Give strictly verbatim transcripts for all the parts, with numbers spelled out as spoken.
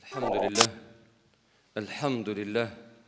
الحمد لله الحمد لله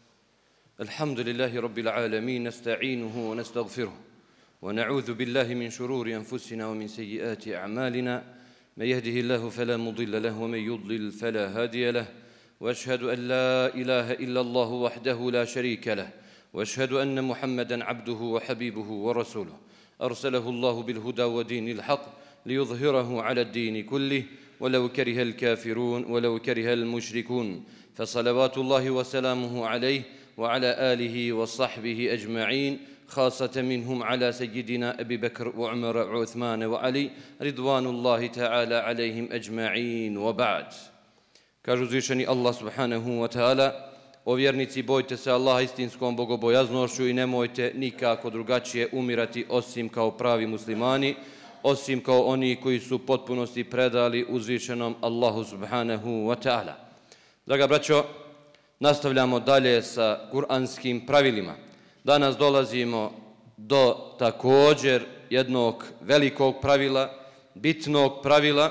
الحمد لله رب العالمين نستعينه ونستغفره ونعوذ بالله من شرور أنفسنا ومن سيئات أعمالنا من يهده الله فلا مضل له ومن يضلل فلا هادي له وأشهد أن لا إله إلا الله وحده لا شريك له وأشهد أن محمدًا عبده وحبيبه ورسوله أرسله الله بالهدى ودين الحق ليظهره على الدين كله ولو كره الكافرون ولو كره المشركون فصلوات الله وسلامه عليه وعلى آله وصحبه أجمعين خاصة منهم على سيدنا أبي بكر وعمر وعثمان وعلي رضوان الله تعالى عليهم أجمعين وبعد. Kažu uzvišeni Allah subhanahu wa ta'ala: o vjernici, bojte se Allaha istinskom bogobojaznošću i nemojte nikako drugačije umirati osim kao pravi muslimani, osim kao oni koji su potpunosti predali uzvišenom Allahu subhanahu wa ta'ala. Draga braćo, nastavljamo dalje sa kuranskim pravilima. Danas dolazimo do također jednog velikog pravila, bitnog pravila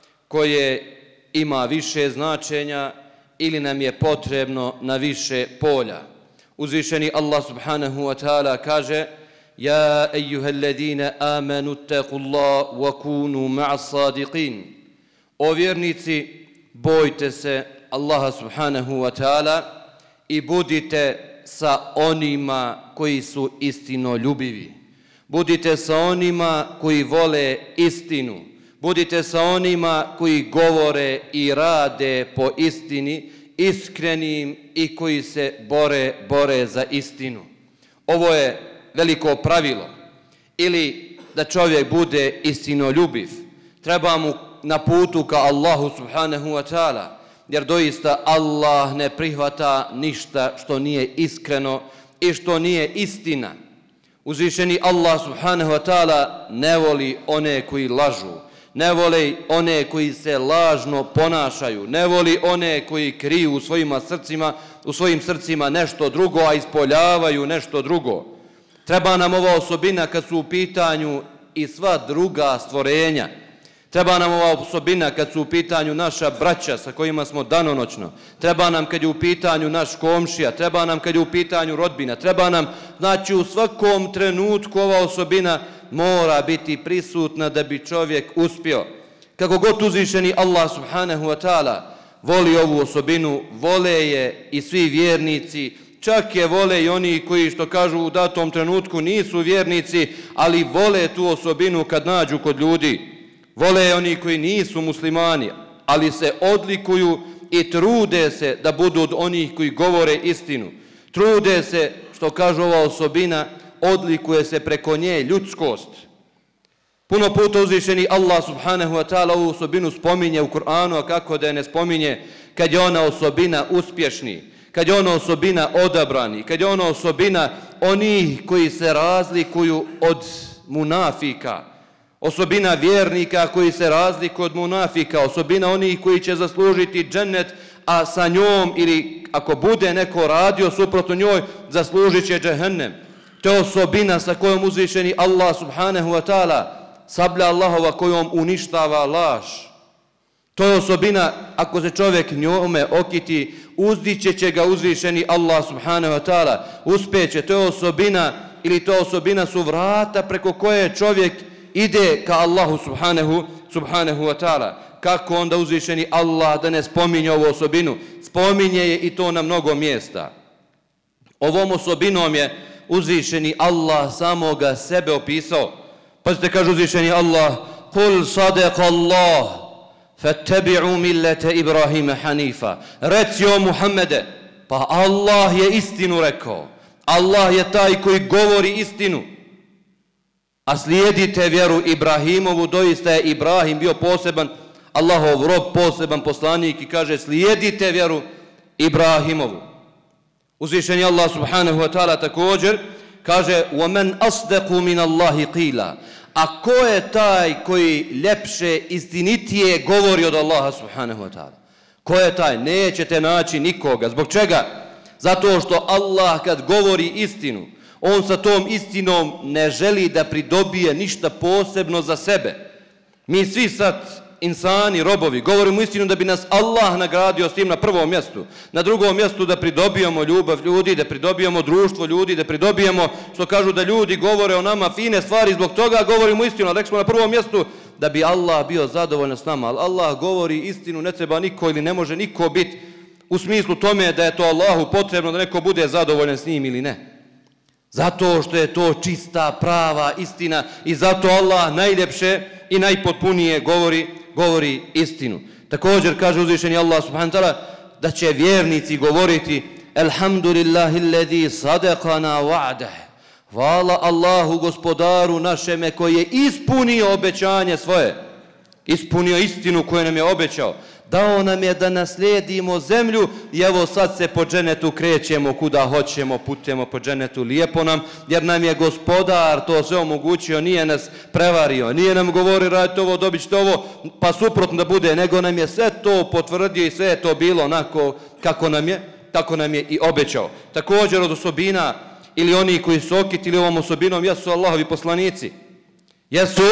koje ima više značenja ili nam je potrebno na više polja. Uzvišeni Allah subhanahu wa ta'ala kaže: Ja ejuhallazina amanu taqullah wa kunu ma'as sadiqin. O vjernici, bojte se Allaha subhanahu wa ta'ala i budite sa onima koji su istinoljubivi. Budite sa onima koji vole istinu. Budite sa onima koji govore i rade po istini, iskrenim i koji se bore, bore za istinu. Ovo je veliko pravilo. Ili da čovjek bude istinoljubiv, treba mu na putu ka Allahu subhanahu wa ta'ala, jer doista Allah ne prihvata ništa što nije iskreno i što nije istina. Uzvišeni Allah subhanahu wa ta'ala ne voli one koji lažu, ne voli one koji se lažno ponašaju, ne voli one koji kriju u svojim srcima, u svojim srcima nešto drugo, a ispoljavaju nešto drugo. Treba nam ova osobina kad su u pitanju i sva druga stvorenja. Treba nam ova osobina kad su u pitanju naša braća sa kojima smo danonoćno. Treba nam kad je u pitanju naš komšija, treba nam kad je u pitanju rodbina, treba nam, znači u svakom trenutku ova osobina mora biti prisutna da bi čovjek uspio. Kako god uzvišeni Allah subhanahu wa ta'ala voli ovu osobinu, vole je i svi vjernici, čak je vole i oni koji, što kažu, u datom trenutku nisu vjernici, ali vole tu osobinu kad nađu kod ljudi. Vole oni koji nisu muslimani, ali se odlikuju i trude se da budu od onih koji govore istinu. Trude se, što kaže ova osobina, odlikuje se preko nje ljudskost. Puno puta uzvišeni Allah subhanahu wa ta'ala ovu osobinu spominje u Kur'anu, a kako da je ne spominje kad je ona osobina uspješni, kad je ona osobina odabrani, kad je ona osobina onih koji se razlikuju od munafika, osobina vjernika koji se razlikuju od munafika, osobina onih koji će zaslužiti džennet, a sa njom ili ako bude neko radio suprotno njoj, zaslužit će džehennem. To je osobina sa kojom uzvišeni Allah subhanahu wa ta'ala, sablja Allahova kojom uništava laž. To je osobina, ako se čovjek njome okiti, uzdiće će ga uzvišeni Allah subhanahu wa ta'ala, uspeće. To je osobina, ili to osobina su vrata preko koje čovjek ide ka Allahu subhanahu, subhanahu wa ta'ala. Kako onda uzvišeni Allah da ne spominje ovu osobinu? Spominje je i to na mnogo mjesta. Ovom osobinom je uzvišeni Allah samoga sebe opisao. Pazite, kaže uzvišeni Allah: Kul sadaqa Allah, fattabi'u millete Ibrahima hanifa. Reci o Muhammede, pa Allah je istinu rekao. Allah je taj koji govori istinu. A slijedite vjeru Ibrahimovu, doista je Ibrahim bio poseban, Allahov rob, poseban poslanik, i kaže slijedite vjeru Ibrahimovu. Uzvišeni Allah subhanahu wa ta'ala također kaže: وَمَنْ أَصْدَقُ مِنَ اللَّهِ قِيلًا. A ko je taj koji ljepše, istinitije govori od Allaha subhanahu wa ta'ala? Ko je taj? Nećete naći nikoga. Zbog čega? Zato što Allah kad govori istinu, on sa tom istinom ne želi da pridobije ništa posebno za sebe. Mi svi sad insani, robovi, govorimo istinu da bi nas Allah nagradio s tim na prvom mjestu. Na drugom mjestu da pridobijemo ljubav ljudi, da pridobijemo društvo ljudi, da pridobijemo, što kažu da ljudi govore o nama fine stvari, zbog toga govorimo istinu. Ali rekli smo na prvom mjestu da bi Allah bio zadovoljan s nama. Ali Allah govori istinu, ne treba niko ili ne može niko biti u smislu tome da je to Allahu potrebno da neko bude zadovoljan s njim ili ne. Zato što je to čista, prava istina i zato Allah najljepše i najpotpunije govori, govori istinu. Također kaže uzvišeni Allah subhanahu wa ta'ala da će vjernici govoriti Elhamdulillahi alladhi sadaqana wa'dah. Hvala Allahu gospodaru našeme koji je ispunio obećanje svoje. Ispunio istinu koju nam je obećao. Dao nam je da naslijedimo zemlju i evo sad se po dženetu krećemo kuda hoćemo, putujemo po dženetu, lijepo nam, jer nam je gospodar to sve omogućio, nije nas prevario, nije nam govori radite ovo, dobit ćete ovo, pa suprotno da bude, nego nam je sve to potvrdio i sve je to bilo onako kako nam je, tako nam je i obećao. Također od osobina ili oni koji su okitili ovom osobinom jesu Allahovi poslanici. Jesu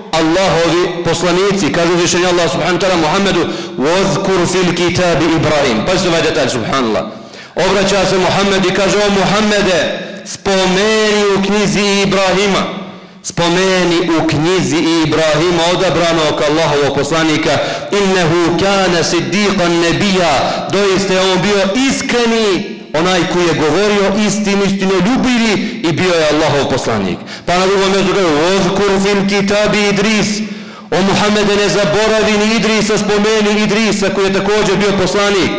Allahovi poslanici, kaže uzvišeni Allah subhanahu wa ta'ala Muhammedu وَذْكُرْ فِي الْكِتَابِ Ibrahim. Pa se ovaj detalj, subhanallah. Obraća se Muhammed i kaže o Muhammede, spomeni u knjizi Ibrahima. Spomeni u knjizi Ibrahima odabranog Allahovog poslanika innehu kana siddiqan nebija. Doista je on bio iskreni, onaj koji je govorio istinu, istinu ljubivi i bio je Allahov poslanik. Pa na drugom mjestu kaže وَذْكُرْ فِي الْكِتَابِ Idris. O Muhammede, ne zaboravi ni Idrisa, spomeni Idrisa koji je također bio poslanik.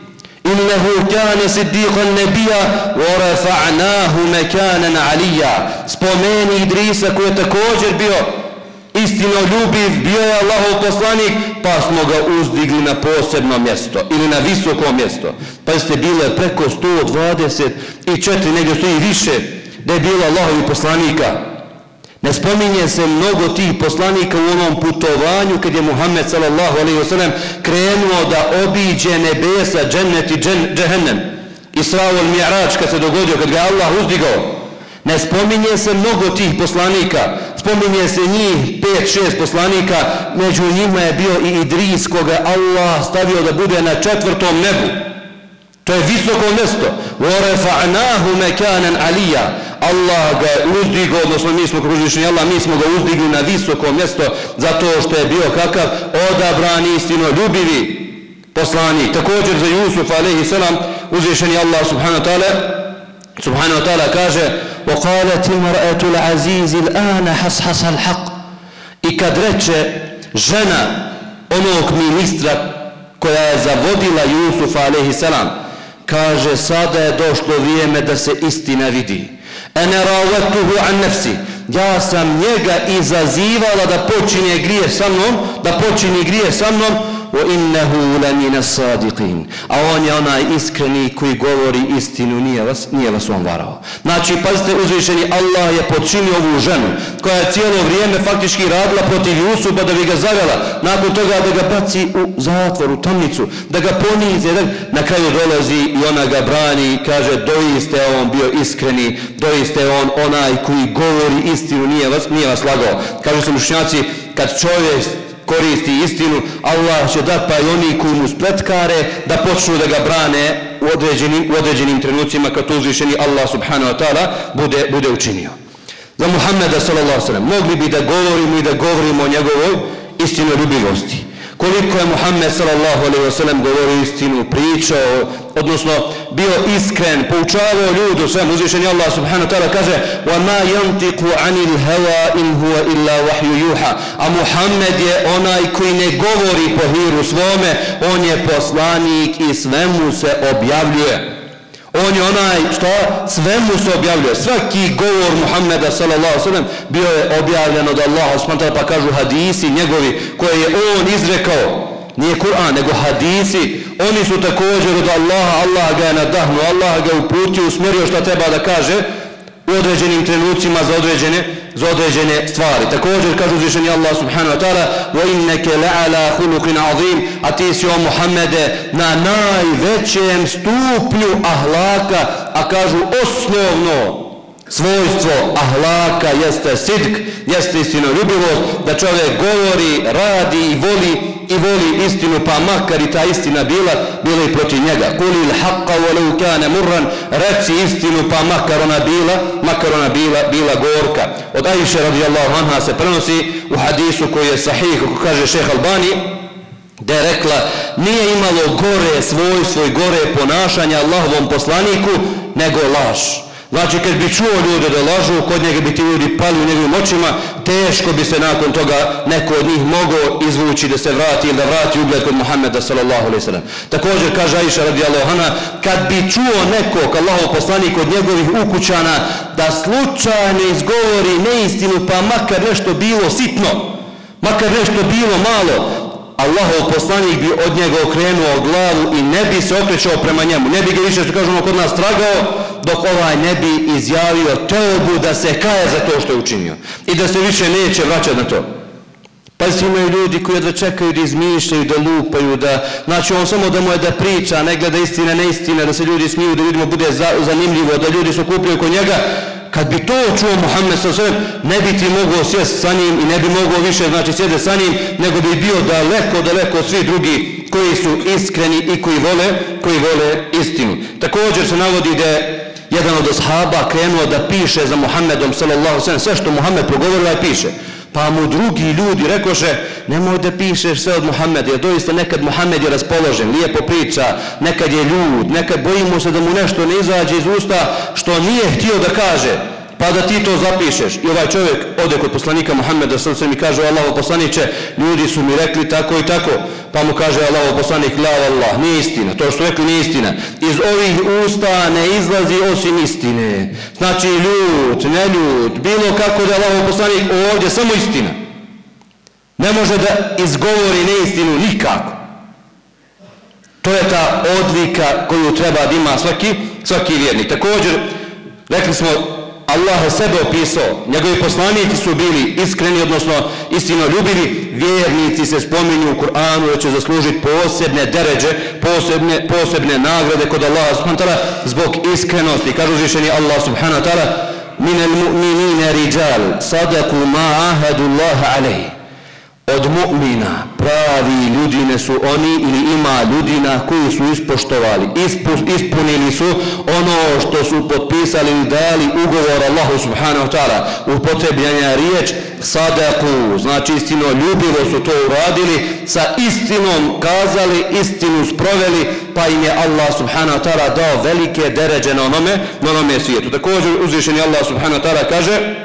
Innehu kana siddiqan nebija wa rafa'nahu makanan aliyya. Spomeni Idrisa koji je također bio istinoljubiv, bio je Allahov poslanik, pa smo ga uzdigli na posebno mjesto ili na visoko mjesto. Pa ste bile preko sto dvadeset četiri, negdje stoji više, da je bilo Allahovi poslanika. Ne spominje se mnogo tih poslanika u onom putovanju kad je Muhammed sallallahu alejhi ve sellem krenuo da obiđe nebesa, džennet i džehennem. Isra wal Mi'raj kad se dogodio, kad ga Allah uzdigao. Ne spominje se mnogo tih poslanika, spominje se njih pet, šest poslanika, među njima je bio i Idris koga Allah stavio da bude na četvrtom nebu. To je visoko mjesto. وَرَفَعْنَاهُ مَكَانًا عَلِيًّا. Allah ga je uzdigao, odnosno mi smo kružišni Allah, mi smo ga uzdigli na visoko mjesto zato što je bio kakav odabrani istinoljubivi poslanik. Također za Jusuf alejhi selam uzvišeni Allah subhanahu wa ta'ala subhanahu wa ta'ala kaže وَقَالَتِ مَرْأَةُ الْعَزِيزِ الْآنَ حَسْحَسَ الْحَقِّ. I kad reče žena onog ministra koja je zavodila Jusufa alejhi selam, kaže sada je došlo vrijeme da se istina vidi. Ene ravetuhu an nefsi. Ja sam njega izazivala da počinje grije sa mnom, da počini grije sa mnom, wa innehu lamina sadiqin. A on je onaj iskreni koji govori istinu, nije vas, nije vas on varao. Znači, pazite, uzvišeni Allah je počinio ovu ženu, koja je cijelo vrijeme faktički radila protiv Jusufa da bi ga zavela, nakon toga da ga baci u zatvor, u tamnicu, da ga ponize, da na kraju dolazi i ona ga brani i kaže, doista je on bio iskreni, doista je on onaj koji govori istinu, nije vas, nije vas lagao. Kažu se mušnjaci, kad čovjek koristi istinu, Allah će dati pa i oni koji mu spletkare da počnu da ga brane u određenim, u određenim trenucima kad to uzvišeni Allah subhanahu wa ta'ala bude, bude učinio. Za Muhammeda sallallahu alejhi ve sellem mogli bi da govorimo i da govorimo o njegovoj istinoljubivosti. Koliko je Muhammed sallallahu alejhi ve sellem govorio istinu, pričao, odnosno bio iskren, poučavao ljude, sve uzvišeni Allah subhanahu wa ta'ala kaže وَمَا يَنْتِقُ عَنِ الْهَوَا إِنْ هُوَ إِلَّا وَحْيُ يُوحَى. A Muhammed je onaj koji ne govori po hiru svome, on je poslanik i svemu se objavljuje. On je onaj što svemu se objavljuje. Svaki govor Muhammeda sallallahu alejhi ve sellem bio je objavljen od Allaha subhanahu wa ta'ala, pa kažu hadisi njegovi koje je on izrekao. Nije Kur'an, nego hadisi. Oni su također od Allaha, Allah ga je nadahnuo, Allah ga je uputio, usmjerio šta treba da kaže u određenim trenucima za određene, za određene stvari. Također kaže uzvišeni Allah subhanahu wa ta'ala وَإِنَّكَ لَعَلَى خُلُقٍ عَظِيمٍ. A ti si o Muhammede na najvećem stupnju ahlaka, a kažu osnovno svojstvo ahlaka jeste sidk, jeste istinoljubivost, da čovjek govori, radi i voli i voli istinu, pa makar i ta istina bila, bila i protiv njega. Kulil haqqa walau kana murran, reci istinu, pa makar ona bila, makar ona bila, bila gorka. Od Ajše radijallahu anha se prenosi u hadisu koji je sahih, kako kaže šejh Albani, da je rekla, nije imalo gore svojstvo i gore ponašanja Allahovom poslaniku nego laž. Znači, kad bi čuo ljude da lažu, kod njega bi ti ljudi pali u njegovim očima, teško bi se nakon toga neko od njih mogao izvući da se vrati ili da vrati ugled kod Muhammeda sallallahu alejhi ve sellem. Također kaže Ajša radijallahu anha, kad bi čuo nekog, Allahov poslanik, od njegovih ukućana da slučajno izgovori neistinu, pa makar nešto bilo sitno, makar nešto bilo malo, Allahov poslanik bi od njega okrenuo glavu i ne bi se okrećao prema njemu, ne bi ga više, što kažemo kod nas, tragao, dok ovaj ne bi izjavio teubu, da se kaje za to što je učinio i da se više neće vraćati na to. Pa si imaju ljudi koji da čekaju, da izmišljaju, da lupaju, da, znači on samo da mu je da priča, ne gleda istine, neistine, da se ljudi smiju, da ljudima bude za, zanimljivo, da ljudi se okupljaju kod njega. Kad bi to čuo Muhammed sallallahu alejhi ve sellem, ne bi ti mogao sjesti sa njim i ne bi mogao više, znači, sjede sa njim, nego bi bio daleko, daleko od svih drugi koji su iskreni i koji vole, koji vole istinu. Također se navodi da je jedan od ashaba krenuo da piše za Muhammedom sallallahu alejhi ve sellem, sve što Muhammed progovorio i piše. Pa mu drugi ljudi rekoše, nemoj da pišeš sve od Muhammeda, jer doista nekad Muhammed je raspoložen, lijepo priča, nekad je ljud, nekad bojimo se da mu nešto ne izađe iz usta što nije htio da kaže, pa da ti to zapišeš. I ovaj čovjek ode kod poslanika Muhammeda sallallahu alejhi ve sellem i kaže, Allahov poslaniče, ljudi su mi rekli tako i tako. Pa mu kaže Allahov poslanik, la vallah, nije istina, to što rekli nije istina. Iz ovih usta ne izlazi osim istine. Znači ljud, ne ljud, bilo kako da je Allahov poslanik, ovdje samo istina. Ne može da izgovori neistinu nikako. To je ta odlika koju treba da ima svaki, svaki vjernik. Također, rekli smo, Allah je sebe opisao, njegovi poslanici su bili iskreni, odnosno istinoljubivi, vjernici se spominju u Kur'anu da će zaslužiti posebne deređe, posebne, posebne nagrade kod Allaha subhanahu wa ta'ala zbog iskrenosti. Kaže uzvišeni Allah subhanahu wa ta'ala, minel mu'minine riđal, sadaku ma ahadu Allaha alejhi. Od mu'mina, pravi ljudine su oni, ili ima ljudina koji su ispoštovali, ispunili su ono što su potpisali i dali ugovor Allahu subhanahu wa ta'ala. Upotrebljena riječ sadaku, znači istino ljubivo su to uradili, sa istinom kazali, istinu sproveli, pa im je Allah subhanahu wa ta'ala dao velike deređe na onome, na onome svijetu. Također uzvišeni Allah subhanahu wa ta'ala kaže,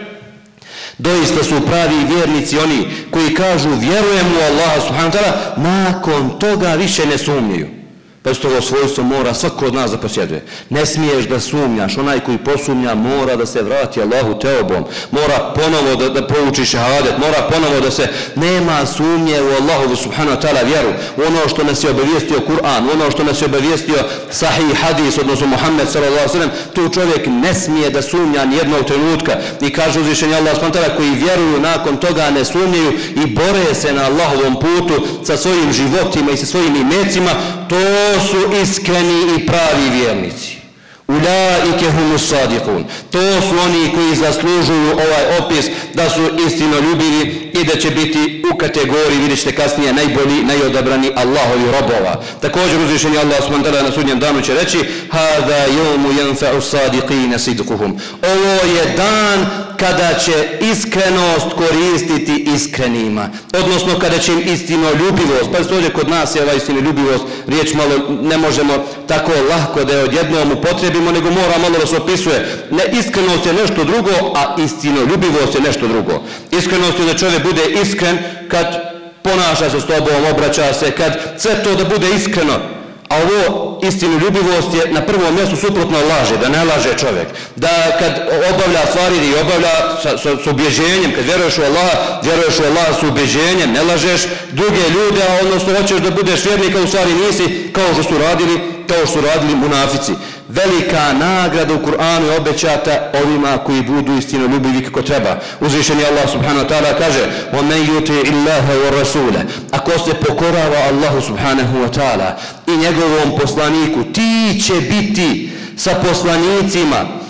doista su pravi vjernici oni koji kažu vjerujemo u Allaha subhanahu wa ta'ala, nakon toga više ne sumnjaju. Pa iz toga svojstvo mora svako od nas da posjeduje. Ne smiješ da sumnjaš, onaj koji posumnja mora da se vrati Allahu teobom, mora ponovo da, da prouči šehadet, mora ponovo da se, nema sumnje u Allahu subhanahu wa ta'ala vjeru, ono što nas je obavijestio Kur'an, ono što nas je obavijestio sahih hadis, odnosno Muhammed sallallahu alejhi ve sellem, tu čovjek ne smije da sumnja nijednog trenutka. I kaže uzvišeni Allah subhanahu wa ta'ala, koji vjeruju nakon toga ne sumnjaju i bore se na Allahovom putu sa svojim životima i sa svojim imecima, to su iskreni i pravi vjernici. Ulaike humus sadiqun. To su oni koji zaslužuju ovaj opis da su istinoljubivi i da će biti u kategoriji, vidjet ćete kasnije, najbolji, najodabrani Allahovi robova. Također uzvišeni Allah subhanahu wa ta'ala na sudnjem danu će reći: hada yawmu yanfa'u sadiqina sidquhum. Ovo je dan kada će iskrenost koristiti iskrenima, odnosno kada će im istinoljubivost, pa ovdje kod nas je ova istinoljubivost, riječ malo ne možemo tako lahko da je odjednom upotrebimo, nego mora malo da se opisuje. Ne, iskrenost je nešto drugo, a istinoljubivost je nešto drugo. Iskrenost je da čovjek bude iskren kad ponaša se s tobom, obraća se, kad sve to da bude iskreno. A ovo istinoljubivost je na prvom mjestu suprotno laže, da ne laže čovjek. Da kad obavlja stvari i obavlja sa, sa, s ubjeđenjem, kad vjeruješ u Allaha, vjeruješ u Allaha s ubjeđenjem, ne lažeš druge ljude, a odnosno hoćeš da budeš vjernik, a u stvari nisi, kao što su radili, kao što su radili munafici. Velika nagrada u Kur'anu je obećata ovima koji budu istinoljubivi kako treba. Uzvišeni Allah subhanahu wa ta'ala kaže: وَمَنْ يُطِعِ اللَّهَ وَالرَّسُولَ. Ako se pokorava Allahu subhanahu wa ta'ala i njegovom poslaniku, ti će biti sa poslanicima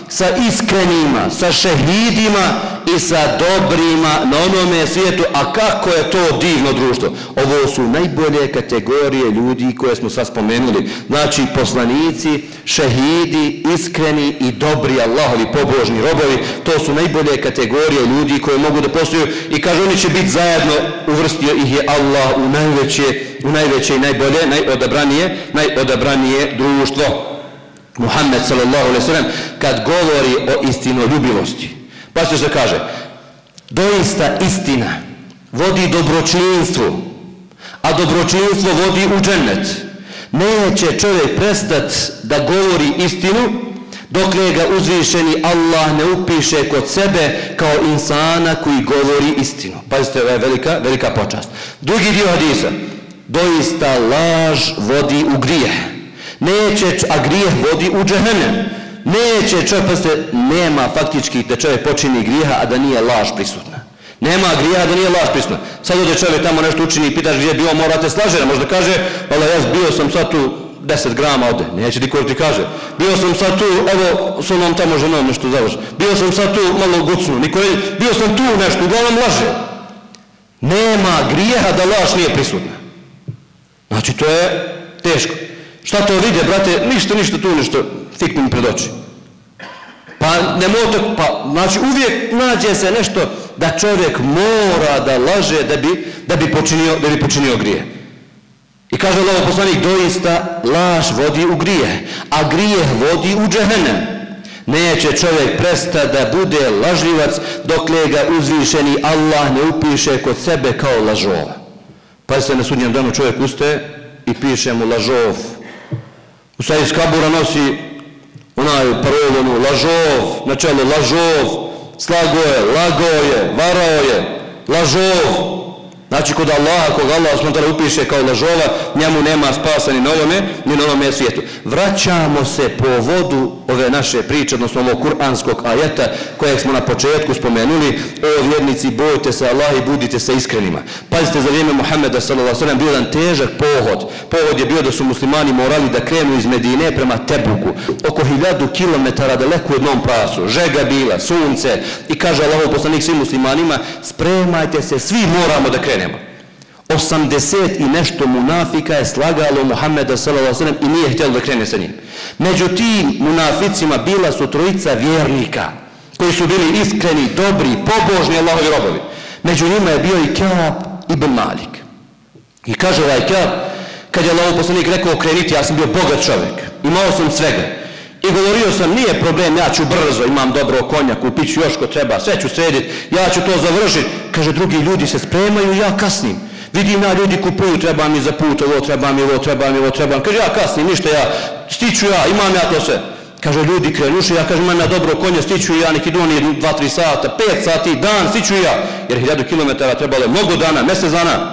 sa iskrenima, sa šehidima i sa dobrima na onome svijetu. A kako je to divno društvo? Ovo su najbolje kategorije ljudi koje smo sad spomenuli. Znači poslanici, šehidi, iskreni i dobri Allahovi pobožni robovi. To su najbolje kategorije ljudi koje mogu da postoju i kaže oni će biti zajedno, uvrstio ih je Allah u najveće, u najveće i najbolje, najodabranije, najodabranije društvo. Muhammed sallallahu alejhi ve sellem kad govori o istinoljubivosti, pa se kaže, doista istina vodi dobročinstvu, a dobročinstvo vodi u džennet. Neće čovjek prestati da govori istinu dokle ga uzvišeni Allah ne upiše kod sebe kao insana koji govori istinu. Pazite, ovo je velika, velika počast. Drugi dio hadisa, doista laž vodi u grijeh. Neće, a grijeh vodi u džehennem. Neće čovjek, pa se nema faktički da čovjek počini grijeha, a da nije laž prisutna. Nema grijeha da nije laž prisutna. Sad ode čovjek tamo nešto učini i pitaš gdje je bio, morate slažera. Možda kaže, ali ja bio sam sad tu deset grama ode. Neće niko ti kaže. Bio sam sad tu, evo, s onom tamo ženom nešto završi. Bio sam sad tu malo gucnu. Niko ne, bio sam tu nešto, uglavnom laže. Nema grijeha da laž nije prisutna. Znači, to je teško. Šta to vide, brate? Ništa, ništa tu, ništa fikni mi pred oči. Pa ne mogu, pa znači uvijek nađe se nešto da čovjek mora da laže da bi, da bi počinio, da bi počinio grije. I kaže Allahov poslanik, doista laž vodi u grije, a grijeh vodi u džehennem. Neće čovjek prestati da bude lažljivac dokle ga uzvišeni Allah ne upiše kod sebe kao lažova. Pa se na sudnjem danu čovjek ustaje i piše mu lažov. U sad iz kabura nosi onaj parolonu lažov, na čelu lažov, slago je, lago je, varao je, lažov. Znači kod Allaha, kog Allah smutala upiše kao lažova, njemu nema spasa ni na ovome, ni na ovome svijetu. Vraćamo se po vodu ove naše priče, odnosno ovog kuranskog ajeta kojeg smo na početku spomenuli. O vjernici, bojte se Allah i budite se iskrenima. Pazite, za vrijeme Muhammeda sallallahu alejhi ve sellem bio jedan težak pohod. Pohod je bio da su muslimani morali da krenu iz Medine prema Tebuku. Oko hiljadu kilometara daleko u jednom prasu. Žega bila, sunce. I kaže Allahov poslanik svim muslimanima, spremajte se, svi moramo da krenemo. osamdeset i nešto munafika je slagalo Muhammeda sallallahu alejhi ve sellem i nije htjelo da krene sa njim. Među tim munaficima bila su trojica vjernika koji su bili iskreni, dobri, pobožni Allahovi robovi. Među njima je bio i Ka'b ibn Malik. I kaže ovaj Ka'b, kad je Allahov poslanik rekao kreniti, ja sam bio bogat čovjek, imao sam svega. I govorio sam, nije problem, ja ću brzo, imam dobro konja, kupit ću još ko treba, sve ću srediti, ja ću to završiti. Kaže, drugi ljudi se spremaju, ja kasnim. Vidim ja, ljudi kupuju, treba mi za put, ovo treba mi, ovo treba mi, ovo treba mi. Kaže, ja kasnim, ništa ja, stiću ja, imam ja to sve. Kaže, ljudi krenuši, ja kažem, imam ja dobro konja, stiću ja, neki doni dva tri sata, pet sati, dan, stiću ja. Jer hiljadu kilometara trebalo je mnogo dana, mjesec dana.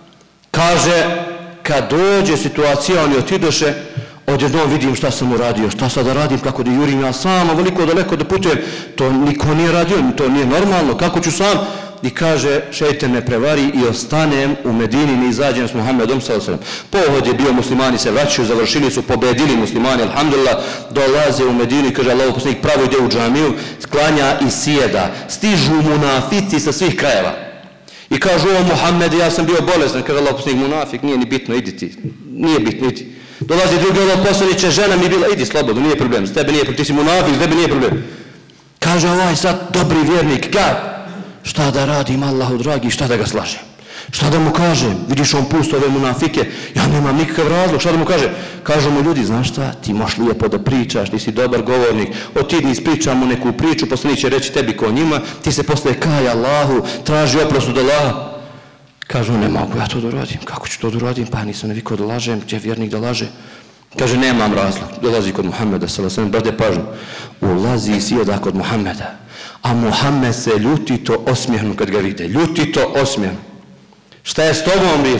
Kaže, kad dođe situacija, oni otidoše, odjednom vidim šta sam uradio, šta sad da radim, kako da jurim ja sam, veliko daleko da putujem. To niko nije radio, to nije normalno, kako ću sam? I kaže, šejtan me prevari i ostanem u Medini, ne izađem s Muhammedom sallallahu alejhi ve sellem. Pohod je bio, muslimani se vraćaju, završili su, pobedili muslimani, alhamdulillah, dolaze u Medini, kaže Allahov poslanik, pravo ide u džamiju, sklanja i sjeda. Stižu munafici sa svih krajeva. I kažu, o Muhammed, ja sam bio bolestan, kaže Allahov poslanik, munafik, nije ni bitno, idi ti, nije bitno, idi. Dolazi drugi Allahov poslaniče, žena mi bila, idi slobodno, nije problem, s tebe nije problem, ti si munafik, s tebe nije problem. Kaže ovaj sad dobri vjernik, kad? Šta da radim, Allahu dragi, šta da ga slažem? Šta da mu kažem? Vidiš on pusto ove munafike, ja nemam nikakav razlog, šta da mu kažem? Kažu mu ljudi, znaš šta, ti moš lijepo da pričaš, ti si dobar govornik, otidni ispričam mu neku priču, poslanik će reći tebi ko njima, ti se posle kaj Allahu, traži oprost od Allaha. Kažu, ne mogu ja to da uradim, kako ću to da uradim, pa nisam nevikao da lažem, gdje je vjernik da laže? Kaže, nemam razlog, dolazi kod Muhammeda, sallallahu alejhi ve sellem, brate pažnju, ulazi i sjeda kod Muhammeda. A Muhammed se ljutito osmijehnu kad ga vide. Ljutito osmijehnu. Šta je s tobom bilo?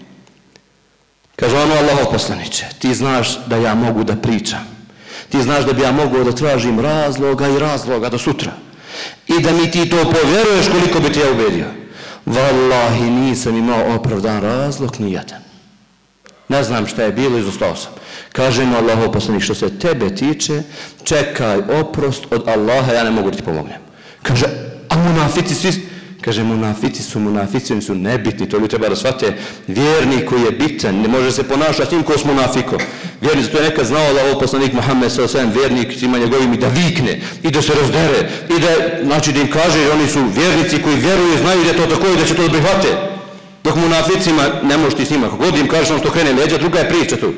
Kaže ono, Allahov poslaniče, ti znaš da ja mogu da pričam. Ti znaš da bi ja mogao da tražim razloga i razloga do sutra. I da mi ti to povjeruješ koliko bi ti ja ubedio. Wallahi nisam imao opravdan razlog ni jedan. Ne znam šta je bilo, izostao sam. Kaže mu Allahov poslanik, što se tebe tiče, čekaj oprost od Allaha, ja ne mogu da ti pomognem. Kaže, a munafici svi... Kaže, munafici su munafici, oni su nebitni, to ljudi treba da shvate. Vjernik koji je bitan, ne može se ponašati s njim ko s munafiko. Vjernik, to je nekad znao Allahov poslanik Muhammed sallallahu alejhi ve sellem, vjernik s njima njegovim i da vikne, i da se razdere, i da, znači da im kaže, oni su vjernici koji vjeruju, znaju da je to tako i da će to da prihvate. Dok munaficima ne možeš ti s njima, kako god im kažeš, on što krene leđa, druga je priča tu.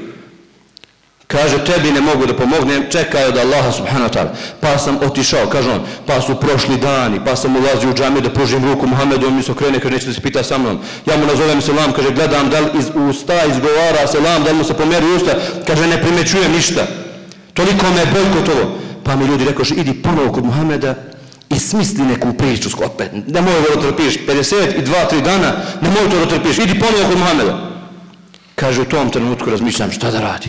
Kaže, tebi ne mogu da pomognem, čekaj od Allaha subhanahu wa ta'ala. Pa sam otišao, kaže on, pa su prošli dani, pa sam ulazio u džamiju da pružim ruku Muhammedu, on mi se okrene, kaže, neće da se pita sa mnom. Ja mu nazovem selam, kaže, gledam da li iz usta izgovara selam, da li mu se pomeri usta, kaže, ne primećujem ništa. Toliko me bojkotovo. Pa mi ljudi rekao, idi ponovo kod Muhammeda i smisli neku priču opet. Nemoj da trpiš pedeset i dva tri dana, nemoj to da trpiš, idi ponovo kod Muhammeda. Kaže, u tom trenutku razmišljam šta da radim.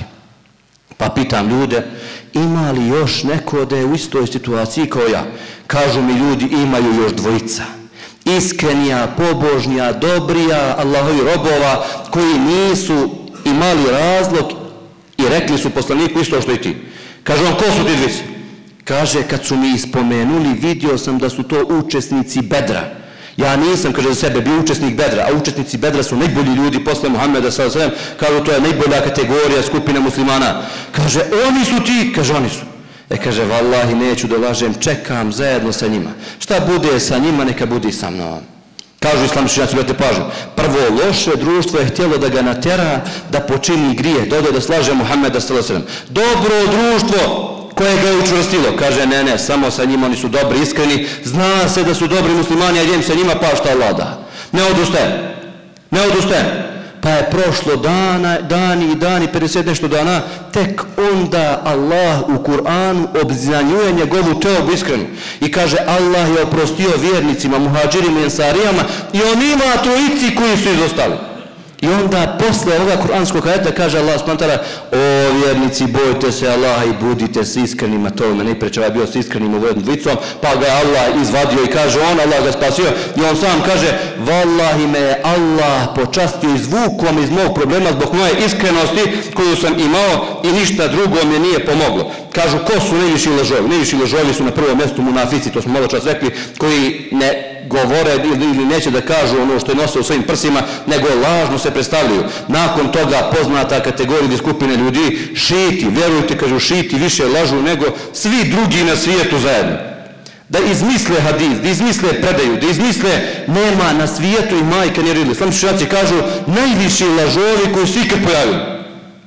Pa pitam ljude, ima li još neko da je u istoj situaciji kao ja? Kažu mi ljudi, imaju još dvojica. Iskrenija, pobožnija, dobrija, Allahovi robova, koji nisu imali razlog i rekli su poslaniku isto što i ti. Kaže on, ko su ti dvojice? Kaže, kad su mi ispomenuli, vidio sam da su to učesnici Bedra. Ja nisam, kaže, za sebe bio učesnik Bedra, a učesnici Bedra su najbolji ljudi posle Muhammeda sallallahu alejhi ve sellem, kažu, to je najbolja kategorija skupina muslimana. Kaže, oni su ti, kaže, oni su. E, kaže, vallahi, neću da lažem, čekam zajedno sa njima. Šta bude sa njima, neka bude i sa mnom. Kažu islamski učenjaci, gledajte pažnju. Prvo, loše društvo je htjelo da ga natera da počini grije, da ode da slaže Muhammeda sallallahu alejhi ve sellem. Dobro društvo koje ga je učvrstilo, kaže, ne, ne, samo sa njima, oni su dobri, iskreni, zna se da su dobri muslimani, a idem sa njima, pa šta vlada. Ne odustaje, ne odustaje. Pa je prošlo dana, dani i dani, pedeset nešto dana, tek onda Allah u Kur'anu obznanjuje njegovu teobu iskrenu. I kaže, Allah je oprostio vjernicima, muhađirima i ensarijama i onima trojici koji su izostali. I onda posle ovoga kuranskog ajeta kaže Allah subhanahu wa ta'ala, o vjernici, bojte se Allaha i budite se iskrenima. To me ne prečeva, bio se iskrenim u vodnom dvicom, pa ga je Allah izvadio i kaže on, Allah ga spasio. I on sam kaže, vallahi me je Allah počastio izvukom iz mog problema zbog moje iskrenosti koju sam imao i ništa drugo mi nije pomoglo. Kažu, ko su najviši lažovi? Najviši lažovi su na prvom mjestu munafici, to smo malo čas rekli, koji ne govore ili neće da kažu ono što je nose u svojim prsima, nego lažno se predstavljaju. Nakon toga poznata kategorija skupine ljudi, šiti, vjerujte, kažu, šiti više lažu nego svi drugi na svijetu zajedno. Da izmisle hadis, da izmisle predaju, da izmisle nema na svijetu i majke ne rili. Islamski učenjaci kažu, najviši lažovi koji su ikad pojavili.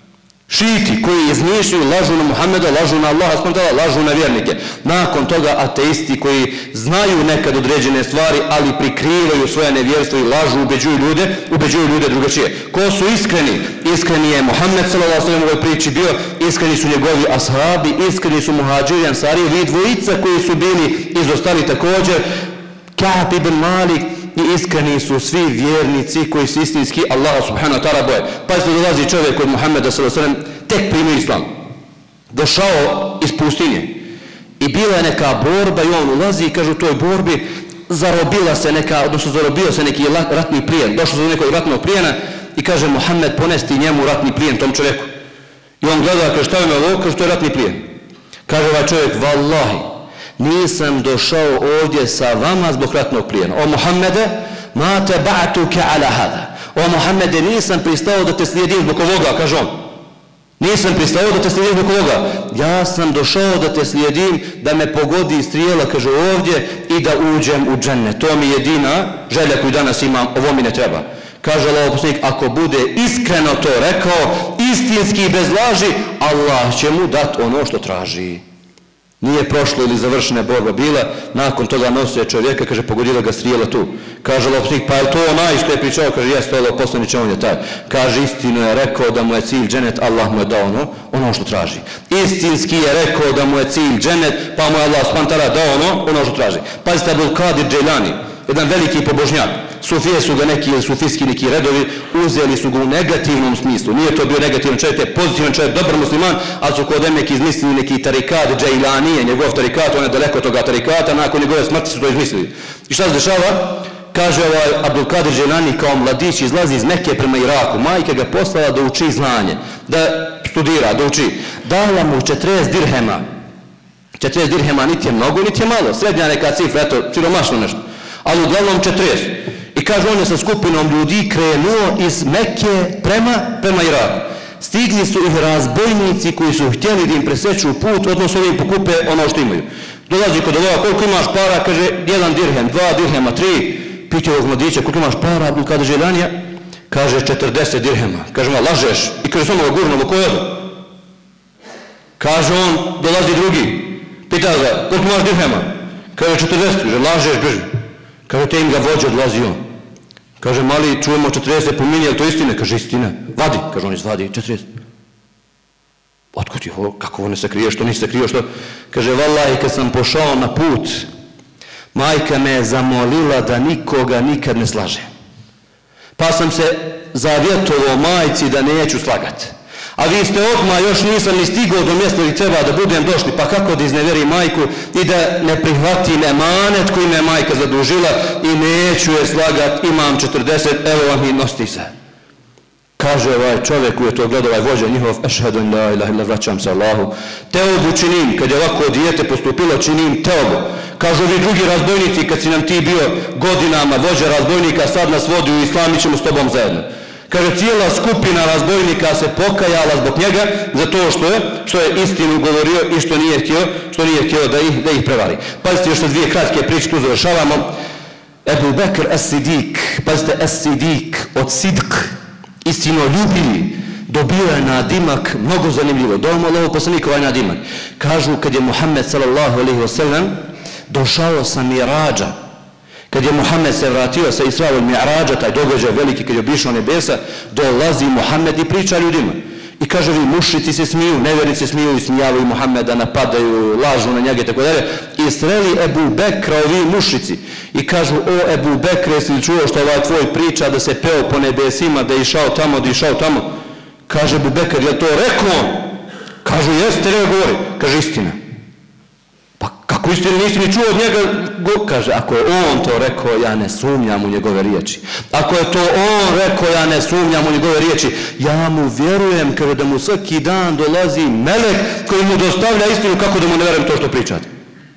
Šiti koji izmišljaju, lažu na Muhammeda, lažu na Allaha, lažu na vjernike. Nakon toga ateisti koji znaju nekad određene stvari, ali prikrivaju svoje nevjerstvo i lažu, ubeđuju ljude, ubeđuju ljude drugačije. Ko su iskreni? Iskreni je Muhammed sallallahu alejhi ve sellem u ovoj priči bio, iskreni su njegovi ashabi, iskreni su muhađiri, ansari, vi dvojica koji su bili izostali također, Ka'b ibn Malik, i iskreni su svi vjernici koji su istinski Allaha subhanahu wa ta'ala boje. Pa se dolazi čovjek od Muhammeda sallallahu alejhi ve sellem, tek primio islam. Došao iz pustinje i bila je neka borba i on ulazi i kaže u toj borbi zarobila se neka, odnosno zarobio se neki ratni plijen. Došao do nekog ratnog plijena i kaže Muhammed ponesti njemu ratni plijen tom čovjeku. I on gleda, kaže šta je ovo, kaže to je ratni plijen. Kaže ovaj čovjek, vallahi, nisam došao ovdje sa vama zbog ratnog plijena. O Muhammede, ma te ba'tuke ala hada. O Muhammede, nisam pristao da te slijedim zbog ovoga, kaže on. Nisam pristao da te slijedim zbog ovoga. Ja sam došao da te slijedim, da me pogodi strijela, kaže ovdje, i da uđem u džennet. To mi je jedina želja koju danas imam, ovo mi ne treba. Kaže Allahov poslanik, ako bude iskreno to rekao, istinski i bez laži, Allah će mu dati ono što traži. Nije prošlo ili završena borba bila, nakon toga nosio čovjeka, kaže, pogodila ga strijela tu. Kaže Allahov poslanik, pa je to onaj što je pričao, kaže, jeste Allahov poslanik, on je taj. Kaže, istinu je rekao da mu je cilj dženet, Allah mu je dao ono, ono što traži. Istinski je rekao da mu je cilj dženet, pa mu je Allah spantara dao ono, ono što traži. Pazite, Abdul Kadir Džejlani, jedan veliki pobožnjak. Sufije su ga neki, ili sufijski neki redovi, uzeli su ga u negativnom smislu. Nije to bio negativan čovjek, je pozitivan čovjek, dobar musliman, ali su kod neki izmislili neki tarikat, Džejlanije, njegov tarikat, on je daleko toga tarikata, nakon njegove smrti su to izmislili. I šta se dešava? kaže ovaj Abdulkadir Dželani kao mladić izlazi iz Mekke prema Iraku, majka ga poslala da uči znanje, da studira, da uči. Dala mu četrdeset dirhema. četrdeset dirhema niti je mnogo, niti je malo. Srednja neka cifra, eto, siromašno nešto. Ali uglavnom četrdeset. I kaže, on je sa skupinom ljudi krenuo iz Mekke prema, prema Iraku. Stigli su ih razbojnici koji su htjeli da im preseču put, odnosno da im pokupe ono što imaju. Dolazi kod ovoga, koliko imaš para, kaže, jedan dirhem, dva dirhema, tri. Piti ovog mladića, koliko imaš para, Abdulkadir Dželanija? Kaže, četrdeset dirhema. Kaže, ma, lažeš. I kaže, samo ga gurno, ko jedu? Kaže on, dolazi drugi. Pita ga, koliko imaš dirhema? Kaže, četrdeset. Kaže, lažeš, beži. Kaže, te im ga vođe, odlazi on. Kaže, mali, čujemo četrdeset, pominje, je li to istine? Kaže, istina. Vadi. Kaže, on izvadi, četrdeset. Otkud je ovo? Kako ovo ne se krije? Što nisi se krio? Što? Kaže, vallahi, kad sam pošao na put, majka me je zamolila da nikoga nikad ne slaže. Pa sam se zavjetovao majci da neću slagati. A vi ste odmah, još nisam ni stigao do mjesta gdje treba da budem došli, pa kako da iznevjeri majku i da ne prihvatim emanet koji me majka zadužila i neću je slagat, imam četrdeset, evo vam i nosti se. Kaže ovaj čovjek koji je to gledao, ovaj vođa njihov, ešhedu in la ilaha illa, vraćam se Allahu. Teobu činim, kad je ovako dijete postupilo, činim teobu. Kažu ovi drugi razbojnici, kad si nam ti bio godinama vođa razbojnika, sad nas vodi u islam, mi ćemo s tobom zajedno. Kaže, cijela skupina razbojnika se pokajala zbog njega, zato što je, što je istinu govorio i što nije htio, što nije htio da ih, da ih prevari. Pazite, još dvije kratke priče, tu završavamo. Ebu Bekr as-Sidik, pazite, as-Sidik od sidk, istinoljubivi, dobio je nadimak mnogo zanimljivo. Doma Allahov poslanika ovaj nadimak. Kažu, kad je Muhammed sallallahu alejhi ve sellem došao sa Mirađa, kad je Muhammed se vratio sa Isra od Mi'rađa, taj događaj veliki kad je obišao nebesa, dolazi Muhammed i priča ljudima. I kaže, vi mušici se smiju, nevjernici se smiju i smijavaju Muhammeda, napadaju, lažu na njega i tako dalje. I sreli Ebu Bekra, ovi mušici. I kažu, o Ebu Bekre, jesi li čuo što ovaj tvoj priča da se peo po nebesima, da je išao tamo, da je išao tamo? Kaže Ebu Bekr, je to rekao? Kažu, jeste, ne govori. Kaže, istina. Pa kako istinu nisi ni čuo od njega? Kaže, ako je on to rekao, ja ne sumnjam u njegove riječi. Ako je to on rekao, ja ne sumnjam u njegove riječi. Ja mu vjerujem, kaže, da mu svaki dan dolazi melek koji mu dostavlja istinu, kako da mu ne vjerujem to što pričate.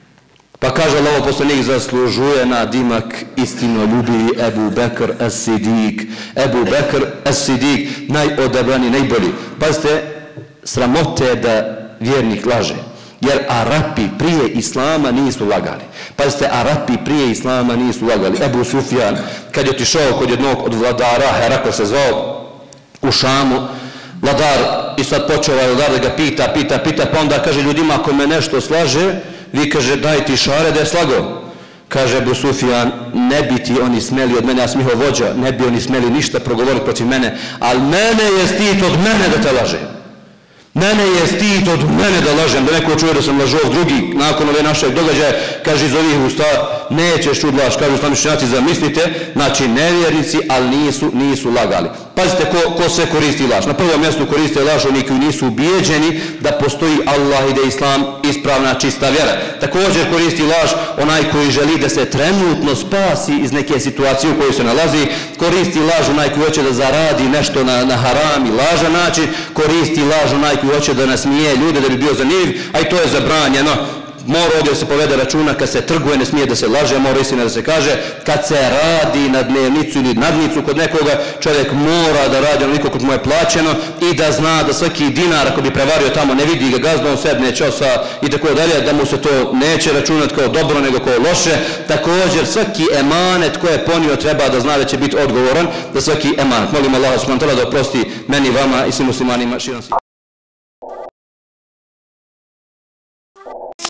Pa kaže Allahov poslanik, zaslužuje nadimak istinoljubivi Ebu Bekr as-Sidik. Ebu Bekr as-Sidik, najodabrani, najbolji. Pazite, sramote je da vjernik laže. Jer Arapi prije Islama nisu lagali. Pazite, Arapi prije Islama nisu lagali. Ebu Sufjan, kad je otišao kod jednog od vladara, Herakl se zvao, u Šamu, vladar, i sad počeo ovaj vladar da ga pita, pita, pita, pa onda kaže ljudima, ako me nešto slaže, vi kaže, daj ti šare da je slagao. Kaže Ebu Sufjan, ne bi ti oni smeli od mene, ja sam njihov vođa, ne bi oni smeli ništa progovoriti protiv mene, ali mene je stid od mene da te laže. Mene je stid od mene da lažem, da neko čuje da sam lažov. Drugi, nakon ove našeg događaja, kaže iz ovih usta, nećeš čud laž, kažu islami učenjaci, zamislite, znači nevjernici, ali nisu, nisu lagali. Pazite ko, ko sve koristi laž. Na prvom mjestu koriste laž oni koji nisu ubijeđeni da postoji Allah i da je Islam ispravna, čista vjera. Također koristi laž onaj koji želi da se trenutno spasi iz neke situacije u kojoj se nalazi. Koristi laž onaj koji hoće da zaradi nešto na, na haram i lažan način. Koristi laž onaj koji hoće da nasmije ljude da bi bio zanimljiv, a i to je zabranjeno. Mora ovdje se povede računa, kad se trguje ne smije da se laže, mora istina da se kaže, kad se radi na dnevnicu ili nadnicu kod nekoga, čovjek mora da radi onoliko kod mu je plaćeno i da zna da svaki dinar ako bi prevario tamo ne vidi ga gazda, on sedne čosa i tako dalje, da mu se to neće računati kao dobro nego kao loše. Također svaki emanet koje je ponio treba da zna da će biti odgovoran za svaki emanet. Molim Allah subhanahu wa ta'ala da oprosti meni, vama i svim muslimanima širom svijeta.